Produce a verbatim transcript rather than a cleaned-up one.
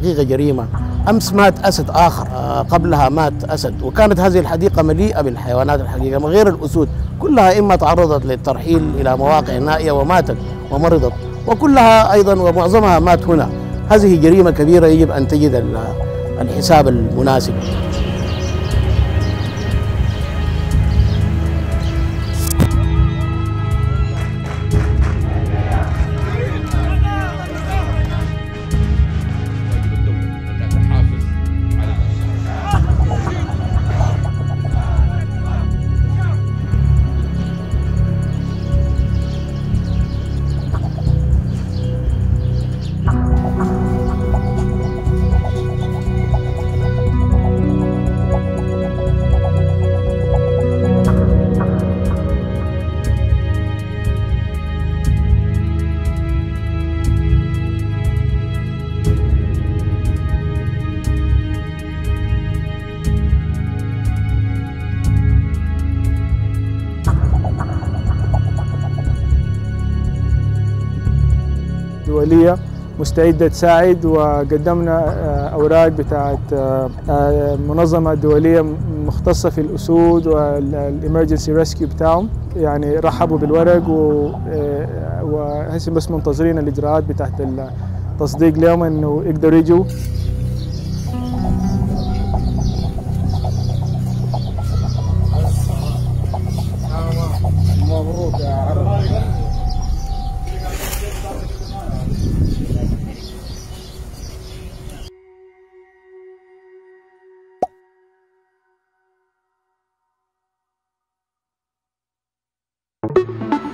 الحقيقة جريمة. أمس مات أسد آخر، قبلها مات أسد، وكانت هذه الحديقة مليئة بالحيوانات الحقيقة غير الأسود، كلها إما تعرضت للترحيل إلى مواقع نائية وماتت ومرضت، وكلها أيضا ومعظمها مات هنا. هذه جريمة كبيرة يجب أن تجد الحساب المناسب. دولية مستعدة تساعد، وقدمنا أوراق بتاعت منظمة دولية مختصة في الأسود والإمرجنسي ريسكيو بتاعهم، يعني رحبوا بالورق وهسه بس منتظرين الإجراءات بتاعت التصديق لهم إنه يقدروا يجوا. مبروك يا عرب. you